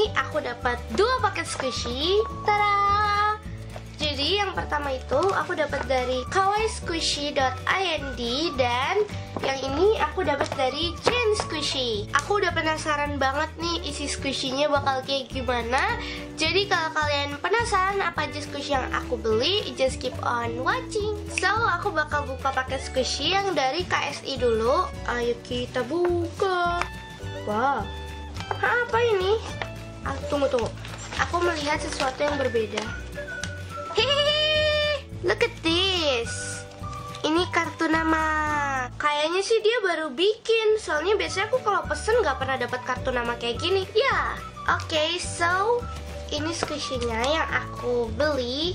ini aku dapat 2 paket squishy. Tada! Jadi yang pertama itu aku dapat dari kawaisquishy.ind dan yang ini aku dapat dari Jane Squishy. Aku udah penasaran banget nih isi squishy-nya bakal kayak gimana. Jadi kalau kalian penasaran apa aja squishy yang aku beli, just keep on watching. So aku bakal buka paket squishy yang dari KSI dulu. Ayo kita buka. Wow, apa ini? Tunggu. Aku melihat sesuatu yang berbeda. Hehehe, look at this. Ini kartu nama. Kayaknya sih dia baru bikin. Soalnya biasanya aku kalau pesen nggak pernah dapat kartu nama kayak gini. Ya, oke, so ini squishy-nya yang aku beli.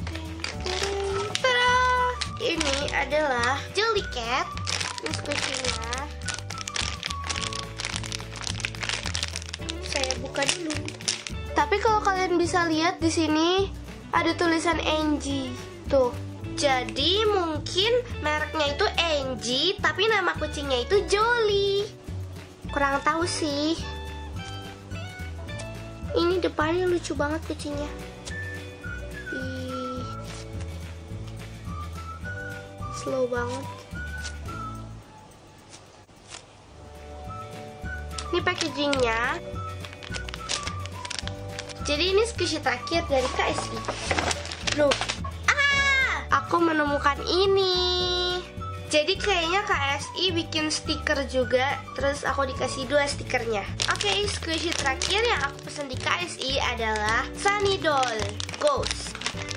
Tada! Ini adalah Jellycat. Ini squishy-nya. Saya buka dulu. Tapi kalau kalian bisa lihat di sini ada tulisan NG. Tuh. Jadi mungkin mereknya itu NG, tapi nama kucingnya itu Jolly. Kurang tahu sih. Ini depannya lucu banget kucingnya. Ih. Slow banget. Ini packagingnya. Jadi ini squishy terakhir dari KSI. Loh, aku menemukan ini. Jadi kayaknya KSI bikin stiker juga. Terus aku dikasih 2 stikernya. Oke, squishy terakhir yang aku pesen di KSI adalah Sunny Doll Ghost.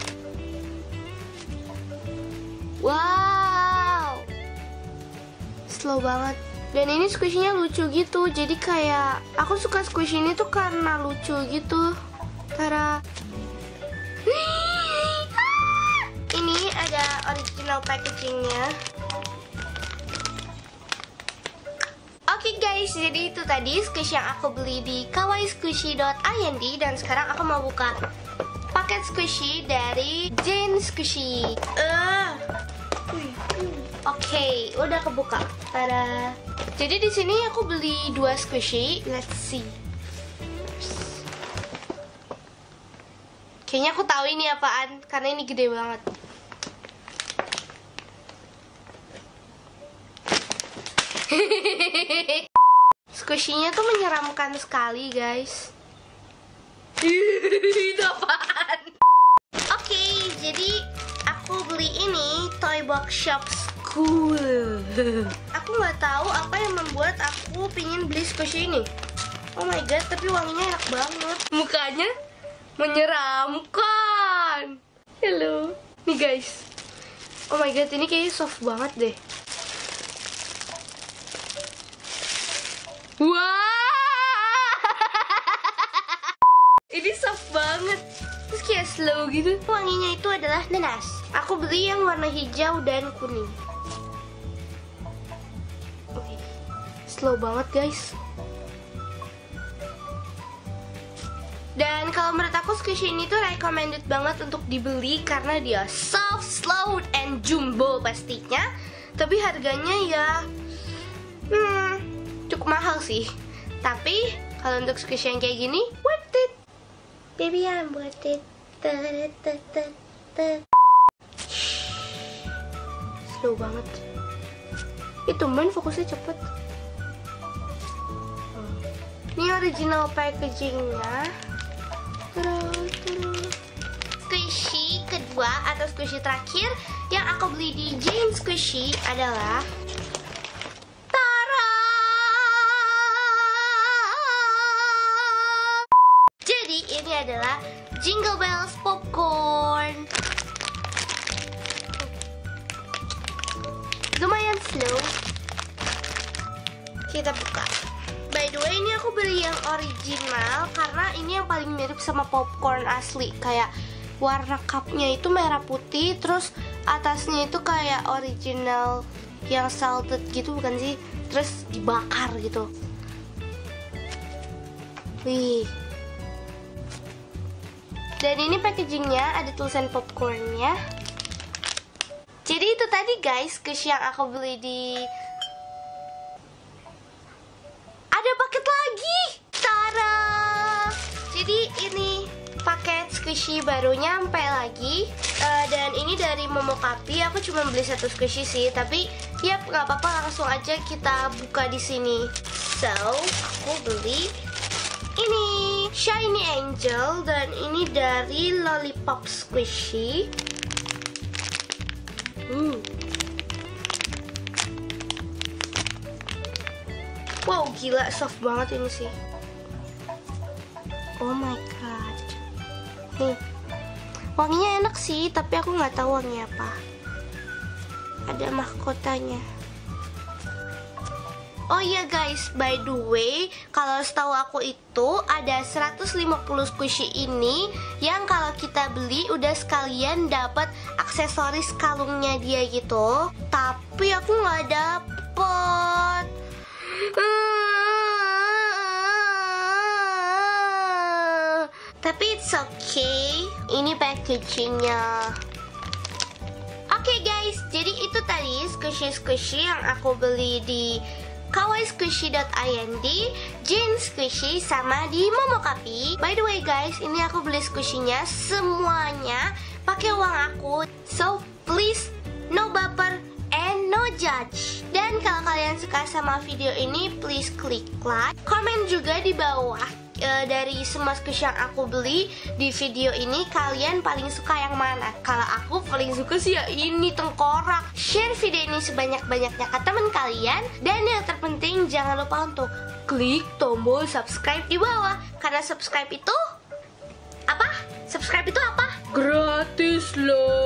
Wow, slow banget. Dan ini squishy-nya lucu gitu. Jadi kayak aku suka squishy ini tuh karena lucu gitu. Tada. Ini ada original packagingnya. Oke guys, jadi itu tadi squishy yang aku beli di kawaisquishy.ind. Dan sekarang aku mau buka paket squishy dari Jane Squishy. Oke, udah kebuka. Tada. Jadi di sini aku beli 2 squishy. Let's see. Kayaknya aku tahu ini apaan karena ini gede banget. Squishy-nya tuh menyeramkan sekali, guys. Itu apaan? Oke, jadi aku beli ini Toy Box Shop School. Aku nggak tahu apa yang membuat aku pingin beli squishy ini. Oh my god, tapi wanginya enak banget. Mukanya menyeramkan. Hello. Nih guys. Oh my god, ini kayaknya soft banget deh. Wah. Ini soft banget. Terus kayak slow gitu. Wanginya itu adalah nanas. Aku beli yang warna hijau dan kuning. Oke. Slow banget guys. Dan kalau menurut aku squishy ini tuh recommended banget untuk dibeli karena dia soft, slow, and jumbo pastinya. Tapi harganya ya cukup mahal sih. Tapi kalau untuk squishy yang kayak gini, worth it. Baby, I'm worth it. Slow banget. Itu main fokusnya cepet. Ini original packagingnya. Squishy kedua atau squishy terakhir yang aku beli di Jane Squishy adalah Tara. Jadi ini adalah Jingle Bells popcorn. Lumayan slow. Kita buka. By the way, ini aku beli yang original karena ini yang paling mirip sama popcorn asli. Kayak warna cupnya itu merah putih, terus atasnya itu kayak original yang salted gitu, bukan sih? Terus dibakar gitu. Wih. Dan ini packagingnya ada tulisan popcornnya. Jadi itu tadi guys, squishy yang aku beli di... Ada paket lagi. Tada! Jadi ini paket squishy baru nyampe lagi, dan ini dari Momokapi. Aku cuma beli satu squishy sih, tapi ya nggak apa-apa, langsung aja kita buka di sini. So aku beli ini Shiny Angel, dan ini dari Lollipop Squishy. Wow, gila soft banget ini sih. Oh my god. Nih, wanginya enak sih, tapi aku nggak tahu wangi apa. Ada mahkotanya. Oh iya guys, by the way, kalau setahu aku itu ada 150 squishy ini yang kalau kita beli udah sekalian dapat aksesoris kalungnya dia gitu. Tapi aku nggak dapet. Tapi it's okay. Ini packagingnya. Oke guys, jadi itu tadi squishy yang aku beli di kawaisquishy.ind, Jin Squishy, sama di Momokapi. By the way guys, ini aku beli squishy-nya semuanya pakai uang aku. So please, no baper and no judge. Dan kalau kalian suka sama video ini, please klik like, komen juga di bawah. Dari semua squishy yang aku beli di video ini, kalian paling suka yang mana? Kalau aku paling suka sih ya ini, tengkorak. Share video ini sebanyak-banyaknya ke teman kalian. Dan yang terpenting, jangan lupa untuk klik tombol subscribe di bawah. Karena subscribe itu apa? Subscribe itu apa? Gratis loh.